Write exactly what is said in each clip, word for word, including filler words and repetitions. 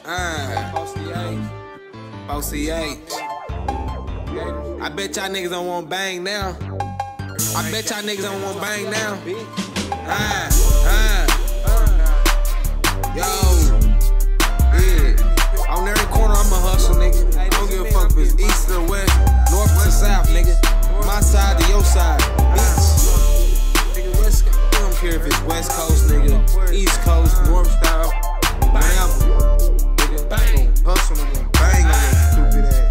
Uh, Bossy H. I bet y'all niggas don't want bang now. I bet y'all niggas don't want bang now. Uh, uh, yo, yeah. On every corner I'ma hustle, nigga. I don't give a fuck if it's east or west, north to south, nigga. My side to your side, bitch. Nigga, West, I don't care if it's West Coast, nigga, East Coast, North, South, whatever. Nigga, bang, hustle, nigga, bang on your stupid ass.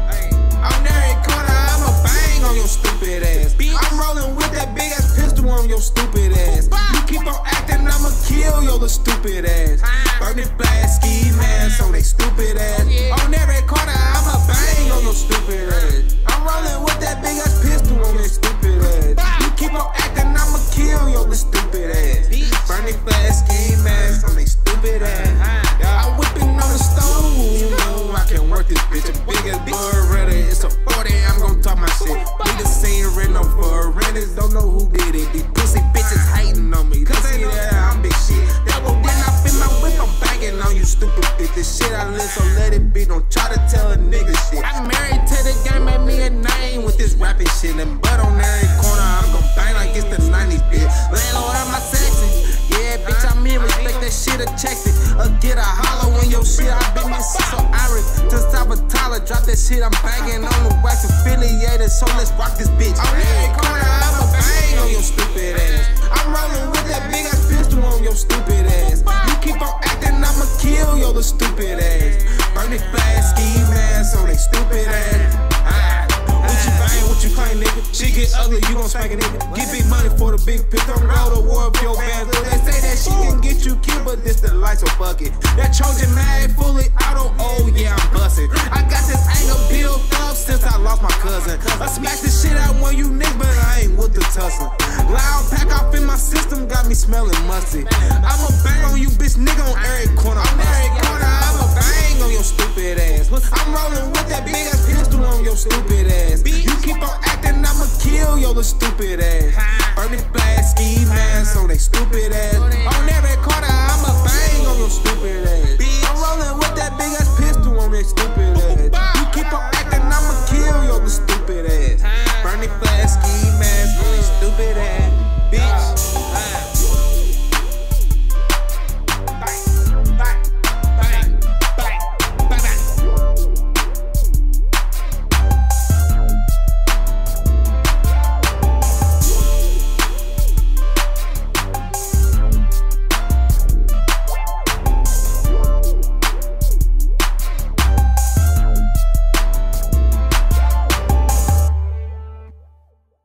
On every corner I'ma bang on your stupid ass. I'm rolling with that big ass pistol on your stupid ass. You keep on acting, I'ma kill your little stupid ass. Burning flash, ski mask on they stupid ass. On every corner I'ma bang on your stupid ass. I'm rolling with that big ass pistol on that stupid ass. You keep on acting, I'ma kill your little stupid ass. Burning flash, ski mask on they stupid ass. I'm whipping on the stove, you know I can work this bitch. A big ass blood ready, it's a forty, I'm gon' talk my shit. Niggas saying written on for renters, don't know who did it. These pussy bitches hating on me, cause they know that I'm big shit. That will then I fit my whip, I'm banging on you stupid bitch. This shit I live, so let it be, don't try to tell a nigga shit. I'm married to the game, made me a name with this rapping shit. And butt on every corner, I'm gon' bang like it's the nineties, bitch. Landlord, I'm my section. Yeah, bitch, I'm in, respect that shit or check it. Or get a hollow on your shit, I been missing so Irish. To stop a Tyler, drop that shit, I'm banging on the wax affiliated, so let's rock this bitch. On every corner, I'ma bang on your stupid ass. I'm rolling with that big ass pistol on your stupid ass. You keep on acting, I'ma kill your little stupid ass. Burn it flash, ski mask on they stupid ass. Ah. What you bang, what you claim, nigga? Shit get ugly, you gon' spank a nigga. Get big money for the big pick, don't roll the war of your band. They say that she can get you killed, but this the lights, so fuck it. That Trojan mag fully auto, oh yeah, I'm bustin'. I got this angle built up since I lost my cousin. I smacked the shit out when you niggas, but I ain't with the tussle. Loud pack off in my system, got me smelling musty. I'ma bang on you, bitch, nigga, on every corner. On every corner, I'ma bang on your stupid ass. I'm rolling with that big ass pistol on your stupid ass. You keep on acting, I'ma kill your little stupid ass.